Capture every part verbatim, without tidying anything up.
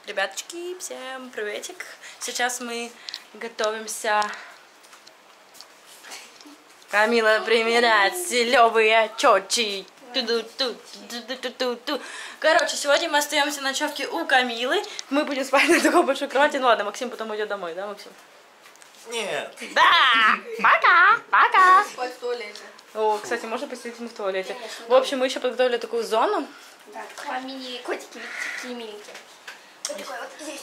Ребяточки, всем приветик. Сейчас мы готовимся. Камила примеряет стилевые чёчи. Короче, сегодня мы остаемся на ночевке у Камилы. Мы будем спать на такой большой кровати. Ну ладно, Максим потом уйдет домой, да, Максим? Нет. Да! Пока! Пока! Спать в туалете. О, кстати, можно посидеть в туалете. В общем, мы еще подготовили такую зону. Так, мини-котики, такие миленькие. Вот такой вот здесь.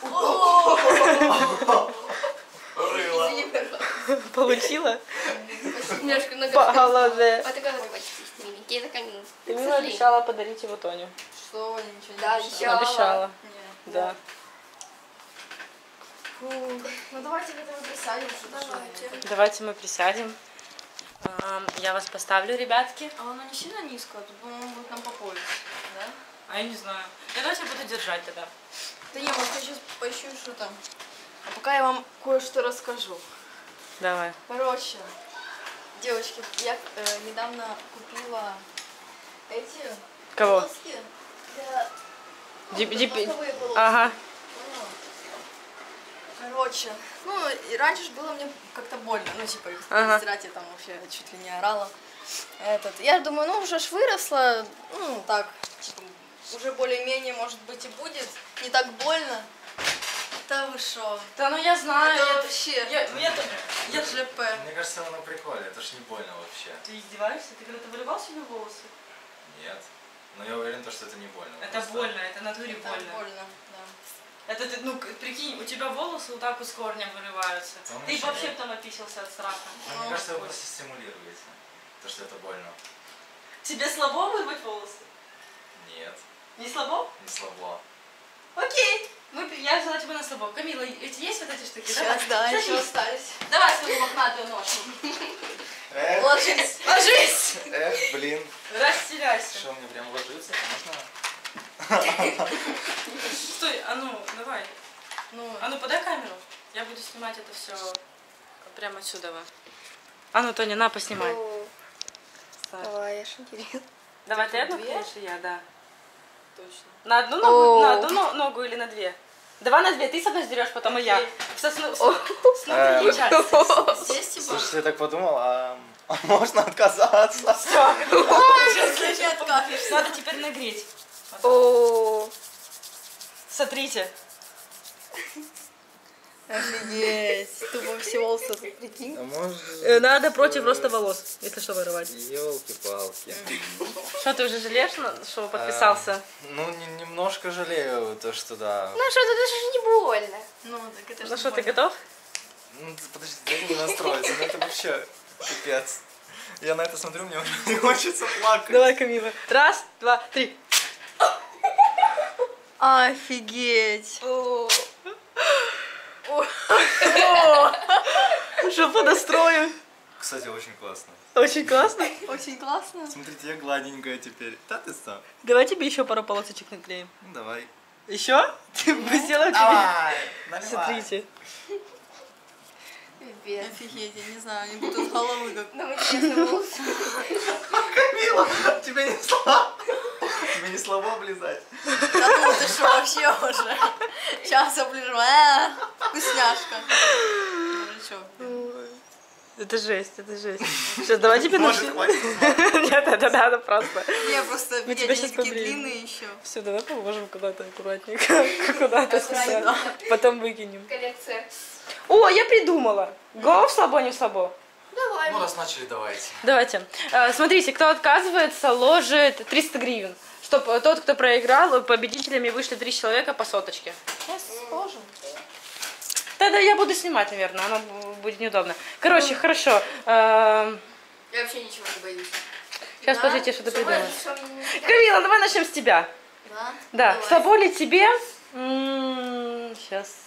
Извини, пожалуйста. Получила? Немножко нога. По голове. Вот такой вот котик здесь миленький, это Камила. Ты мне обещала подарить его Тоню. Что? Ничего не обещала. Обещала. Нет. Да. Ну давайте к этому присядем. Давайте. Давайте мы присядем. Я вас поставлю, ребятки. А оно не сильно низко, а тут, по-моему, будет нам по пояс, да? А я не знаю. Я давайте буду держать тогда. Да не, может я сейчас поищу, что там. А пока я вам кое-что расскажу. Давай. Короче, девочки, я э, недавно купила эти Кого? полоски для... Дип, ну, дип... пластовые полоски. Ага. Короче, ну и раньше же было мне как-то больно, ну типа Ага. стирать я там вообще чуть ли не орала. Этот, я думаю, ну уже ж выросла, ну так, типа, уже более-менее может быть и будет, не так больно. Да вы шо? Да ну я знаю. Это я... вообще. Я, я, я, Я ЖП. Мне кажется, оно прикольно, это ж не больно вообще. Ты издеваешься? Ты когда-то выливал себе волосы? Нет. Но я уверен, что это не больно. Это просто. больно, это натуре Да, больно. больно, да. Это ты, ну, прикинь, у тебя волосы вот так вот с корнем вырываются. Да он Ты еще вообще не- потом описался от страха. Но мне кажется, вы просто стимулируете. То, что это больно. Тебе слабо вырвать волосы? Нет, Не слабо? не слабо. Окей. Мы, я взяла тебя на слабо. Камила, эти есть вот эти штуки? Сейчас, Давай. да, Садись. еще остались. Давай свою мохнатую ножку. Эх, Ложись. Ложись! эх, блин. Расстеляйся. Что, мне прям ложиться? Можно? Стой, а ну, давай. Ну, А ну, подай камеру. Я буду снимать это все прямо отсюда. А ну, Тоня, на, поснимай. Ставь. давай, я шагирю. Давай ты одну Две? клеишь, и я, да. Точно. На одну ногу, О. на одну но- ногу или на две? Давай на две, ты с одной сдерешь, потом и я. В сосну- с- с внутренней Эм. части. Здесь типа? Слушайте, я так подумал, а а можно отказаться? Сейчас не откажешься. Надо теперь нагреть. О, Смотрите. офигеть. Тупо все волосы, прикинь. А может... Э, Надо против роста волос, если что, вырывать. Елки-палки. Что, ты уже жалеешь, на- что подписался? Ну, не- немножко жалею то, что да. Ну что, это даже не больно. Ну, так это Ну что, ты готов? Ну, ты подожди, дай мне настроиться, ну это вообще пипец. Я на это смотрю, мне уже не хочется плакать. Давай, Камила. Раз, два, три. Офигеть. Что по настрою? Кстати, очень классно. Очень классно. Очень классно. Смотрите, я гладенькая теперь. Да ты сам. Давай тебе еще пару полосочек наклеим. Ну давай. Еще? Ты бы сделала Давай, наливай. Смотрите. Офигеть, я не знаю, они будут с головы как... Ну, интересно, волосы. Камила, тебе не слабо. Тебе не слабо облизать. Да ну ты что, вообще уже? Сейчас оближу. А, вкусняшка. Ну что? Это жесть, это жесть. Сейчас давай тебе Может, начнем. хватит? Нет, это надо просто. Не, просто Мы я тебя не щас такие побреем. длинные еще. Все, давай положим куда-то аккуратненько. Куда-то сюда. Потом выкинем. Коллекция. О, я придумала. Го в слабо, не в слабо. Давай. Ну, раз начали, давайте. Давайте. Э, Смотрите, кто отказывается, ложит триста гривен. Чтобы тот, кто проиграл, победителями вышли три человека по соточке. Сейчас сложим. Тогда я буду снимать, наверное, оно будет неудобно. Короче, хорошо. Эм, Я вообще ничего не боюсь. Сейчас, подождите, что ты придумаешь. придумаешь? Камила, давай начнем с тебя. Да? Да, Давай. слабо ли тебе? Сейчас.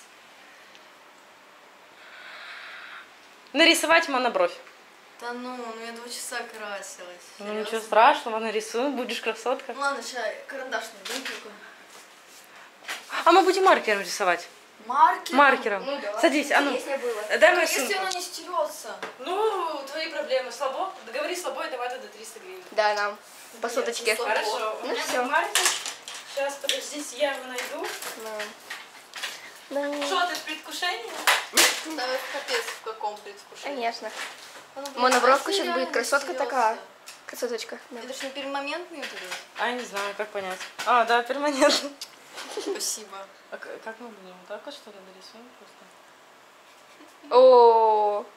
Нарисовать монобровь. Да ну, ну я два часа красилась. Ну Серьезно? ничего страшного, нарисуем, будешь красотка. Ну ладно, сейчас карандаш найду такой. А мы будем маркером рисовать. Маркером? Маркером. Ну, да. Садись, а ну. Интереснее было. Дай мою Если сумку. оно не стерется. Ну, твои проблемы. Слабо? Договори слабо, и давай тогда триста гривен. Да, нам. По соточке. Хорошо. У Ну меня всё. маркер. Сейчас, подождите, я его найду. Да. Да. Что, ты в предвкушении? Да, капец, в каком предвкушении. Конечно. Ну, блин, Монобровка а если сейчас будет реально красотка серьезно? такая. Красоточка. Да. Это ж не перманентный вот этот? А, я не знаю, как понять. А, да, перманентно. Спасибо. А к- как мы будем? Так вот что ли нарисуем просто? О.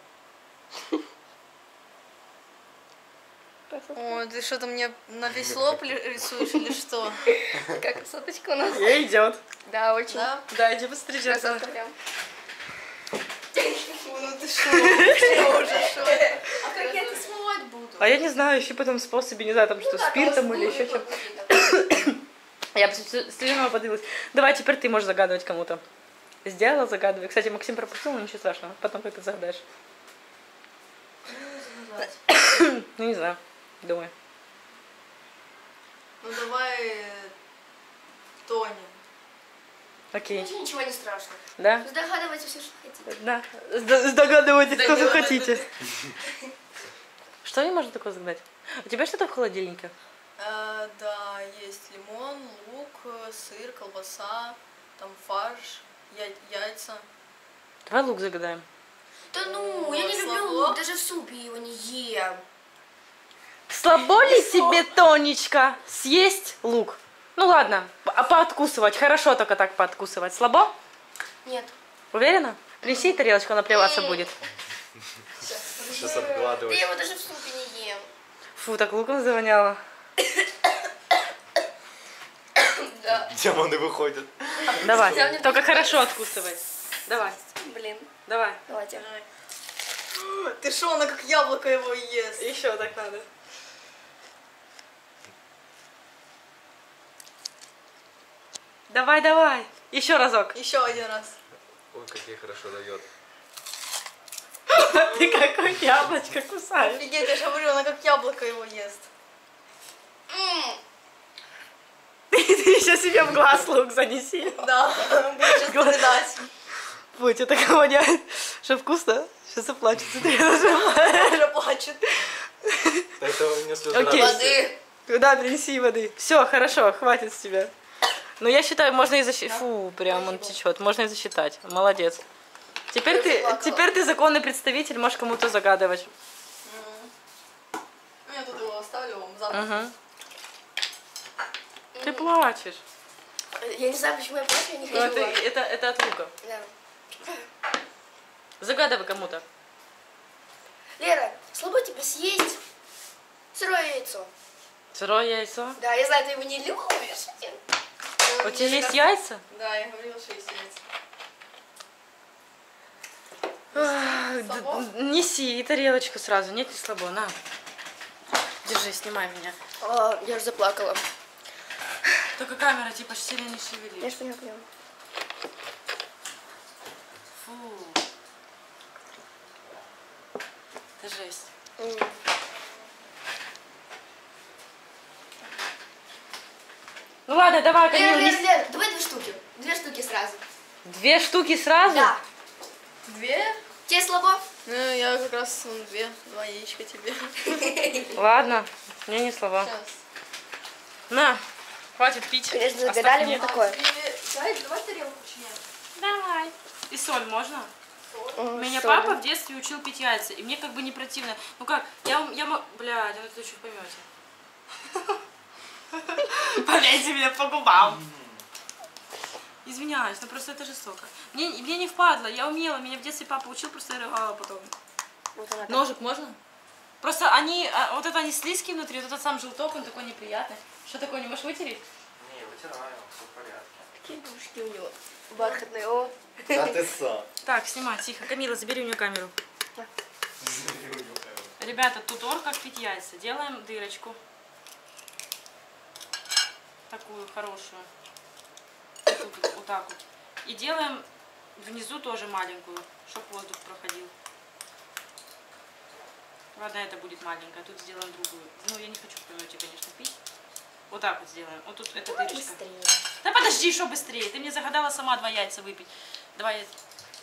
Красотка. О, ты что-то мне на весь лоб ли- рисуешь или что? Какая красоточка у нас. Ей идет. Да, очень. Да? Да, иди быстрее. Красотка прям. Фу, ну ты что? Что уже, что? А как я это смывать буду? А я не знаю, еще потом способе, не знаю, там что, спиртом или еще чем. Я бы слюного подавилась. Давай, теперь ты можешь загадывать кому-то. Сделала, загадывай. Кстати, Максим пропустил, но ничего страшного. Потом как ты загадаешь. Ну, не знаю. Думаю. Ну давай э, Тони. Окей. Ничего не страшно. Да? Догадывайте все, что хотите. Да. Сд- Догадывайтесь, кто вы хотите. Что не можно такое загадать? У тебя что-то в холодильнике? Э, да, есть лимон, лук, э, сыр, колбаса, там фарш, я- яйца. Давай лук загадаем. Да ну, я не люблю Слабо. лук, даже в супе его не ем. Слабо ли тебе, Тонечка, съесть лук? Ну ладно, а пооткусывать. Хорошо только так пооткусывать. Слабо? Нет. Уверена? Принеси тарелочку, она плеваться будет. Сейчас Да обгладывать. я его даже в супе не ем. Фу, так луком завоняло. Да. Демоны выходят. Давай, Я мне только так хорошо откусывай. Давай, Блин. давай. Давайте. Ты шо, она как яблоко его ест? Еще так надо. Давай, давай. Еще разок. Еще один раз. Ой, как ей хорошо дает. Ты какое яблочко кусаешь. Офигеть, я же говорю, она как яблоко его ест. Ты еще себе в глаз лук занеси. Да, будет сейчас передать. Будь, это кого воняет. Что, вкусно? Сейчас заплачется. Уже плачет. Да это у меня слезы Окей. радости. Воды. Да, принеси воды. Все, хорошо, хватит с тебя. Ну, я считаю, можно и засчитать. Фу, прям он течет. Можно и засчитать. Молодец. Теперь ты, теперь ты законный представитель, можешь кому-то загадывать. Ну, я тут его оставлю вам завтра. Угу. Ты плачешь. Я не знаю, почему я плачу, я не Ну, хочу. это, это, это от лука. Да. Загадывай кому-то. Лера, слабо тебе съесть сырое яйцо. Сырое яйцо. Да, я знаю, ты его не любишь. У тебя есть яйца? Да, я говорила, что есть яйца. Ах, Слабо? д- Неси и тарелочку сразу. Нет, не слабо. На. Держи, снимай меня. А, я же заплакала. Только камера типа сильно не шевели. Я же поняла, поняла. Фу. Это жесть. М. Ну ладно, давай, Лера, Камил, Лера, неси. Лера, давай две штуки. Две штуки сразу. Две штуки сразу? Да. Две? Тебе слабо? Ну, я как раз вон, две, два яичка тебе. Ладно, мне не слова. Сейчас. На, хватит пить. Конечно, Оставь загадали мне. мне такое. Дай, давай тарелку чиня. Давай. И соль можно? М, Меня соль. папа в детстве учил пить яйца, и мне как бы не противно. Ну как, я, я мо- блядь, ну это еще поймете. Поверьте мне по губам. Извиняюсь, но просто это жестоко. Мне, мне не впадло, я умела, меня в детстве папа учил, просто я рыгала потом. Вот она так. Ножик можно? Просто они, а, вот это они слизкие внутри, вот этот сам желток, он такой неприятный. Что такое, не можешь вытереть? Не, вытираю, все в порядке. Какие душки у него. Бархатные, о. А ты сам. Так, снимай, тихо. Камила, забери у нее камеру. Ребята, тутор как пить яйца. Делаем дырочку. Такую хорошую. Вот, тут, вот так вот. И делаем внизу тоже маленькую, чтобы воздух проходил. Ладно, это будет маленькая. Тут сделаем другую. Ну, я не хочу в помете, конечно, пить. Вот так вот сделаем. Вот тут эта дырочка. Быстрее. Да подожди, что быстрее. Ты мне загадала сама два яйца выпить. Два яйца.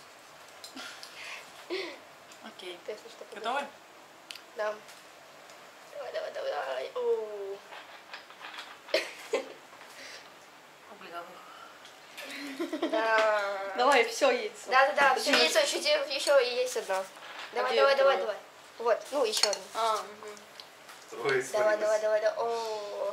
Окей. Ты, если что, подожди. Готовы? Да. Давай, давай, давай, давай. О. Да. Давай, все, яйцо. Да-да-да, все яйцо, еще, те- еще и есть одно. Давай, где давай, это? давай, давай. Вот, ну еще одно. А, угу. Ой, Давай, давай, давай, давай. О,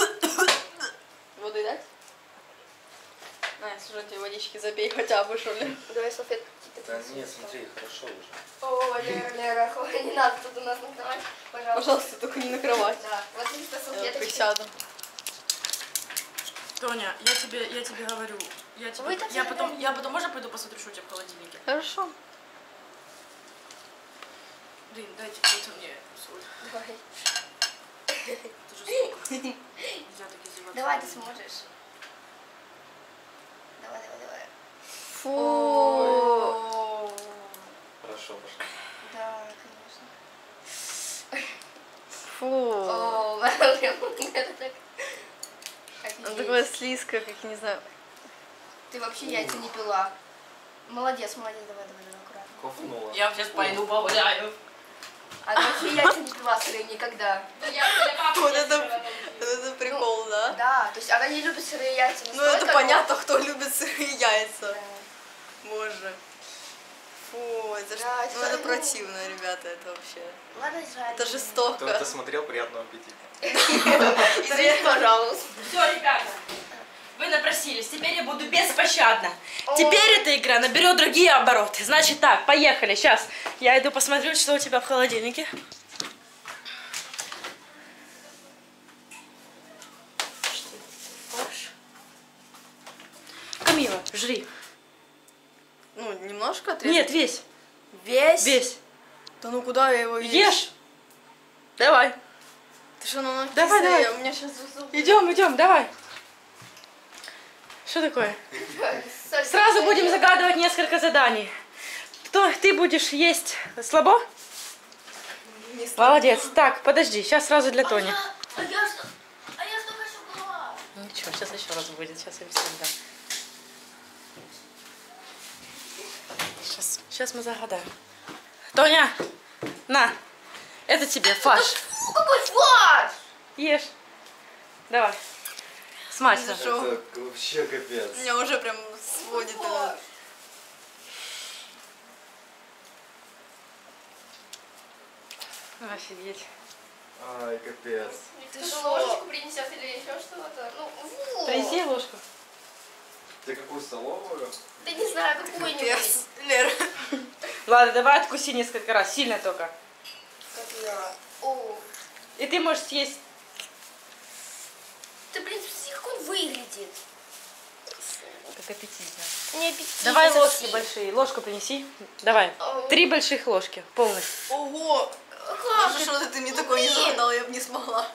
Воды дать? На, слушай, тебе водички забей хотя бы, что ли. давай салфетку. Да нет, смотри, хорошо уже. О, Лера, Лера, ой, не надо тут у нас накрывать, пожалуйста. Пожалуйста, только не накрывать. Да, вот здесь Я салфеточки. присяду. Тоня, я тебе, я тебе говорю, я тебе, Вы так я всегда потом, говорите. я потом, можно пойду посмотрю, что у тебя в холодильнике? Хорошо. Блин, дайте кто-то мне соль. Давай. Это жестоко. Нельзя так издеваться. Давай, ты сможешь. Давай, давай, давай. Фу. Хорошо, пошло. Да, конечно. Фу. О, прям это так. Она Офигеть. такое слизкое, как я не знаю. Ты вообще яйца не пила. Молодец, молодец, давай, давай, давай, аккуратно. Кофнула. Я сейчас пойду погуляю. А ты вообще яйца не пила, скорее, никогда. Вот это, вот это прикол, да? Да, то есть она не любит сырые яйца. Ну это настолько, понятно, кто любит сырые яйца. но- Да. Боже. Фу, это, ж- Да, ну, это- это противно, ребята, это вообще. Ладно, жаль. Это жестоко. Кто это смотрел, приятного аппетита. Извини, пожалуйста. Все, ребята, вы напросились, теперь я буду беспощадна. О. Теперь эта игра наберет другие обороты. Значит так, поехали, сейчас я иду посмотрю, что у тебя в холодильнике. Камила, жри. Ну, немножко отрезать? Нет, весь, Весь? весь. Да ну куда я его Ешь. Давай. Ты что, ну Давай, кислое, давай. у меня сейчас зубы. Идем, идем, давай. Что такое? Соль Сразу такая. будем загадывать несколько заданий. Кто ты будешь есть слабо? Не слабо. Молодец. Так, подожди, сейчас сразу для Тони. А я, а я что? А я что хочу была? Ничего, сейчас еще раз будет. Сейчас я всем дам. Сейчас, сейчас мы загадаем. Тоня, на, это тебе фарш. Фу, какой фарш! Ешь. Давай. Смачно. Шо? Это вообще капец. Меня уже прям сводит. это. Офигеть. Ай, капец. Ты Ты что, шо? ложечку принесет или еще что-то? Ну, вот. Принеси ложку. Ты какую столовую? Да не знаю, какую-нибудь. Пес. Лера. Ладно, давай откуси несколько раз, сильно только. Как я. О, И ты можешь съесть. ты, блин, смотри, как он выглядит. Как аппетитно. Не аппетитно Давай ложки совсем. большие. Ложку принеси. Давай. Ау. Три больших ложки. Полностью. Ого. Как Даже же? что ты мне такое не блин. загадал, я бы не смогла.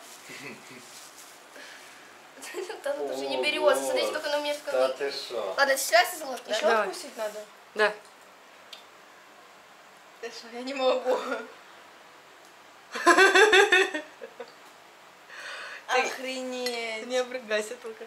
Да ну уже не берется. Смотрите, как оно у меня в Да коврике. ты шо? Ладно, сейчас из ложки. Еще Давай. откусить надо? Да. Ты что, я не могу. Охренеть. Не обрыгайся только.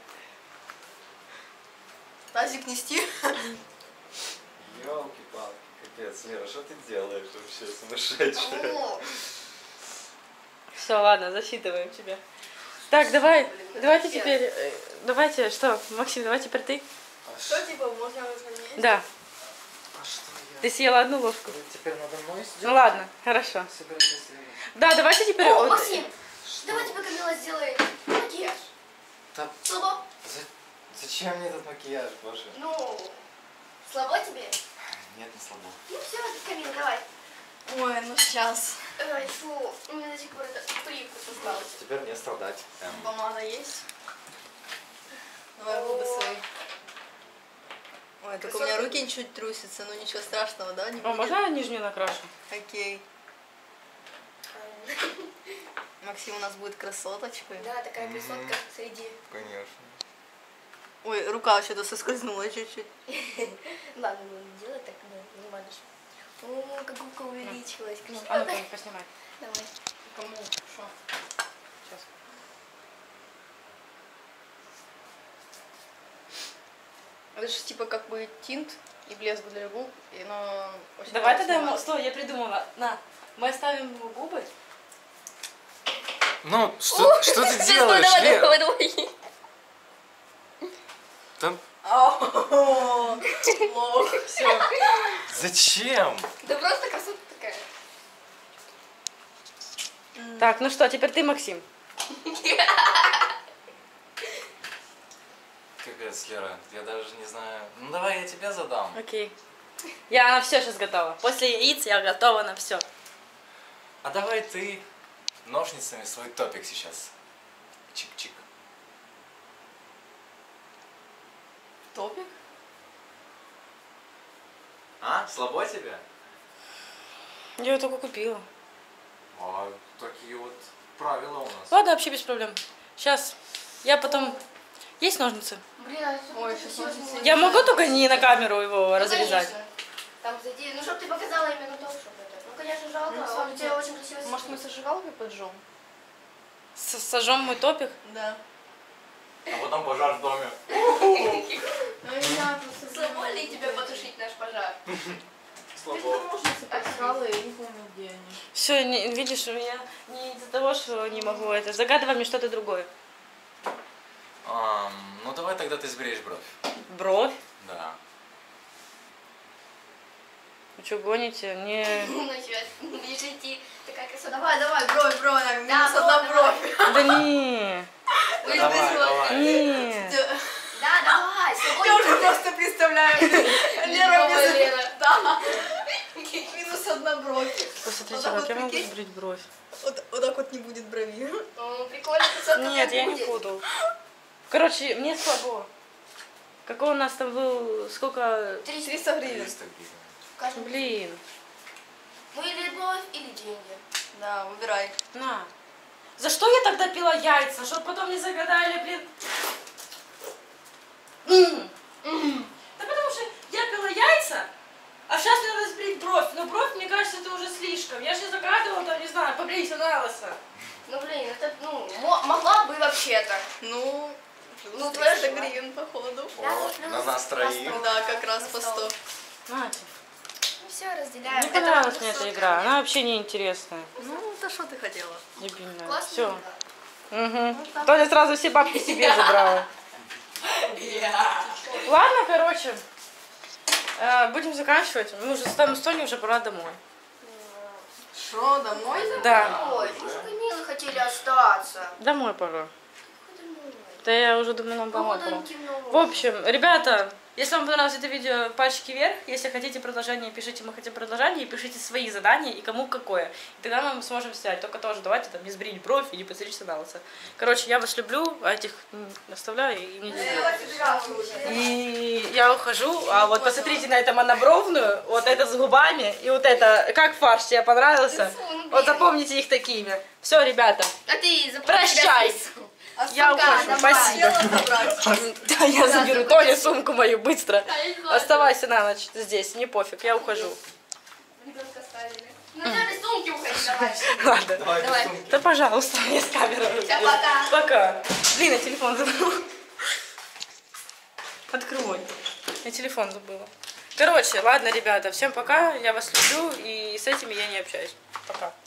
Тазик нести? Ёлки-палки, капец. Лера, что ты делаешь вообще, сумасшедшая? О, Все, ладно, засчитываем тебя. Так, давай, Блин, давайте капец. теперь, э, давайте, что, Максим, давай теперь ты. А Что, типа, можно уже есть? Да, А что ты я? съела одну ложку. Вы теперь надо мной Ну сделать? ладно, хорошо. Собираетесь сделать? Да, давайте теперь... О, вот- Максим, давай тебе Камила сделает макияж. Да Слабо? за- зачем мне этот макияж, боже? Ну, слабо тебе? Нет, не слабо. Ну все, Камила, давай. Ой, ну сейчас. Ой, фу, у меня до сих пор это привкус остался. Теперь мне страдать. Эм, Помада есть? Давай губы свои. Ой, только у меня руки чуть трусятся, но ничего страшного, да? Не О, будет? можно я нижнюю накрашу? Окей. Максим у нас будет красоточкой. Да, такая красотка среди. Конечно. Ой, рука что-то соскользнула чуть-чуть. Ладно, будем делать так, да, не важно. О, как губка увеличилась. А ну-ка, поснимай. Давай. Кому? Что? Сейчас. Это же типа как бы тинт и блеск для губ, и оно очень Давай классно тогда, ему- снимает. стой, я придумала. На, мы оставим ему губы. Ну, что, что ты делаешь, Давай, Лер? давай, давай. Там Ау. Лох. Все. Зачем? Да просто красота такая. Так, ну что, теперь ты, Максим. Капец, Лера, я даже не знаю. Ну давай я тебе задам. Окей. Я на все сейчас готова. После яиц я готова на все. А давай ты ножницами свой топик сейчас. Чик-чик. Топик? А, слабо тебе? Я ее только купила. А, такие вот правила у нас. Ладно, вообще без проблем. Сейчас. Я потом... Есть ножницы? Блин, а Ой, сейчас ножницы. Я могу только не на камеру его Ну, разрезать? конечно. Там зайди, ну чтобы ты показала именно то, чтобы это. Ну, конечно, жалко, Ну, он у тебя очень красиво Может, мы сидит. зажигалкой поджжем? С- Сожжем мой топик? Да. А потом пожар в доме. Ну, я просто... Слабо ли тебе потушить наш пожар? Слабо. Ножницы поискала, я не помню, где они. Все, видишь, у меня не из-за того, что не могу это. Загадывай мне что-то другое. Ам, ну давай тогда ты сбреешь бровь. Бровь? Да. Вы что, гоните? Не... Значит, будешь идти, такая красота. Давай, давай, бровь, бровь, Да, минус одна бровь, бровь. Да не, Ой, Давай, без бровь. давай. не. Да, давай, с Я уже просто представляю. Лера Новая без... Лера. Да. Минус одна бровь. Посмотрите, Вот так как вот я могу прикинь. сбрить бровь. Вот, вот так вот не будет брови. Ну, прикольно, красота. Нет, я не буду. Короче, мне слабо. Какой у нас там был, сколько... триста гривен. триста гривен. Скажем, Блин, ну или бровь, или деньги. Да, выбирай. на. За что я тогда пила яйца? Чтоб потом не загадали, блин. М. Да потому что я пила яйца, а сейчас мне надо сбрить бровь. Но бровь, мне кажется, это уже слишком. Я же загадывала, там, не знаю, побрить на лысо. Ну, блин, это, ну, мо- могла бы вообще-то. Ну, Ну, триста твоя гривен, походу. Да, О, плюс на нас троих. по сто. Да, как раз по сто. Нате. Ну, все, разделяем. Не Это понравилась мне эта высокая. игра. Она вообще не интересная. Ну, да что ты хотела? Дебильная. Классная Все. игра. Угу. Тоня сразу все бабки себе забрала. Ладно, короче. э, Будем заканчивать. Мы уже там с Тоней уже пора домой. Что, домой? Да. Ой, мы же мило хотели остаться. Домой пора. Куда домой? Да я уже думаю, нам домой пора. Куда темно. В общем, ребята, если вам понравилось это видео, пальчики вверх. Если хотите продолжение, пишите «Мы хотим продолжение» и пишите свои задания и кому какое. И тогда мы сможем снять. Только тоже давайте там не сбрить бровь и не постричься на лысо. Короче, я вас люблю, а этих м, оставляю и не делаю. И я ухожу, а вот посмотрите на эту монобровную, вот это с губами, и вот это, как фарш тебе понравился? Вот запомните их такими. Все, ребята, А ты запомни прощай. себя в список. Я Сумка, ухожу, давай. спасибо. Села забрать. Да, я заберу Тоня сумку мою быстро. Да, я не знаю. Оставайся на ночь здесь, не пофиг, я ухожу. Ребенка оставили. Ну, надо без сумки уходить, давай. Ладно. Давай, Давай. без сумки. Да, пожалуйста, мне с камерой. Всё, пока. Пока. Блин, я телефон забыла. Открой. Я телефон забыла. Короче, ладно, ребята, всем пока. Я вас люблю, и с этими я не общаюсь. Пока.